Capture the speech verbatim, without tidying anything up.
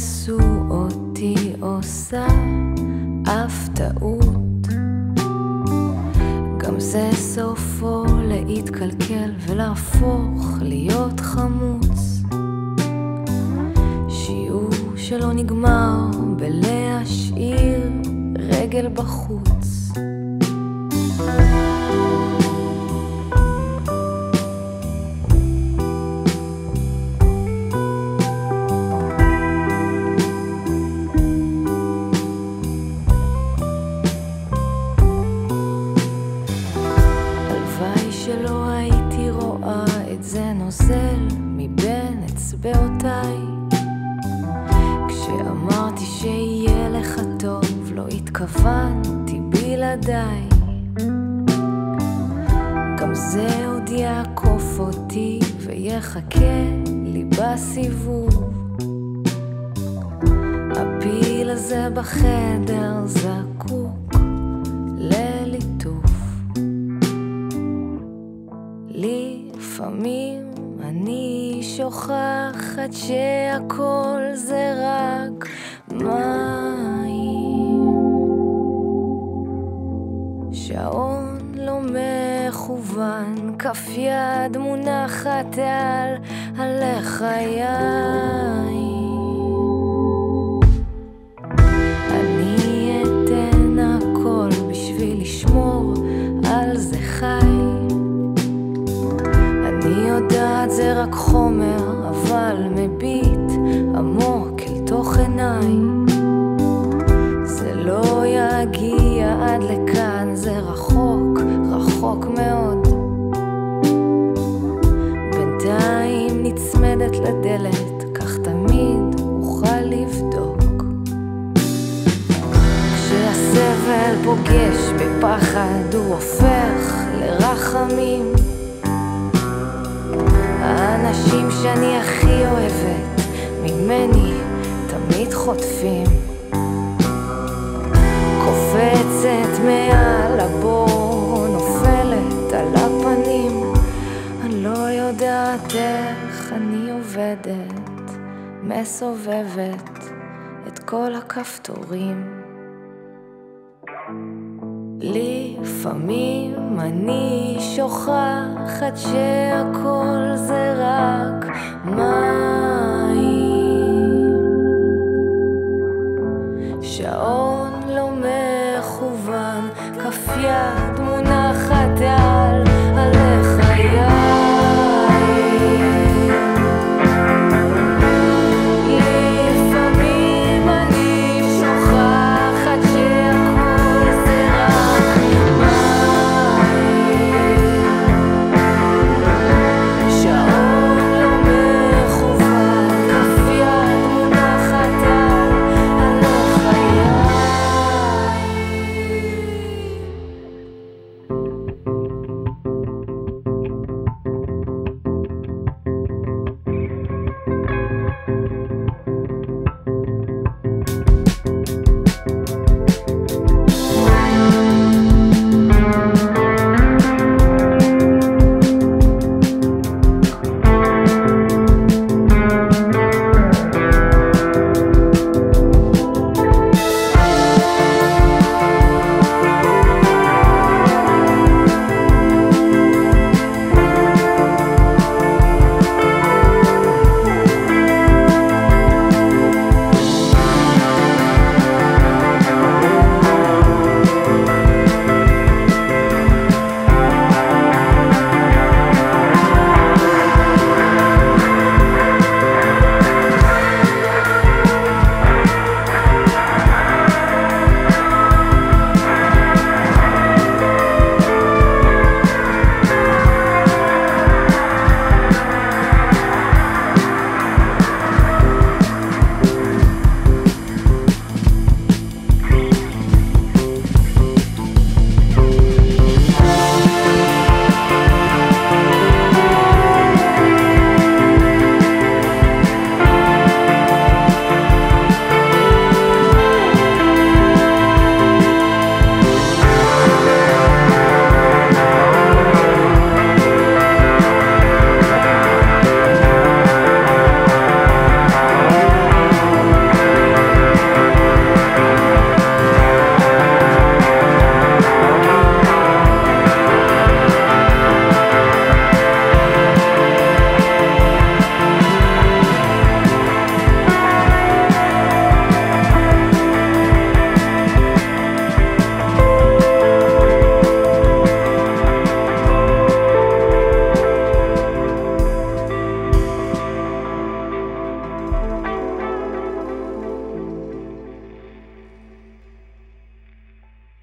תתפסו אותי עושה אף טעות, גם זה סופו להתקלקל ולהפוך להיות חמוץ. שיעור שלא נגמר בלהשאיר רגל בחוץ. שלא הייתי רואה את זה נוזל מבין אצבעותיי. כשאמרתי שיהיה לך טוב לא התכוונתי בלעדיי. גם זה עוד יעקוף אותי ויחכה לי בסיבוב. הפיל הזה בחדר זקוק לליטוף. לפעמים אני שוכחת שהכל זה רק מים. שעון לא מכוון, כף יד מונחת על הלחיים. אני אתן הכל בשביל לשמור על זה חי. אני יודעת זה רק חומר, אבל מביט עמוק אל תוך עיניי. זה לא יגיע עד לכאן, זה רחוק, רחוק מאוד. בינתיים נצמדת לדלת, כך תמיד אוכל לבדוק. כשהסבל פוגש בפחד הוא הופך לרחמים. האנשים שאני הכי אוהבת ממני תמיד חוטפים. קופצת מעל הבור, נופלת על הפנים. אני לא יודעת איך אני עובדת, מסובבת את כל הכפתורים. לפעמים אני שוכחת שהכל זה רק מים. שעון לא מכוון, כף יד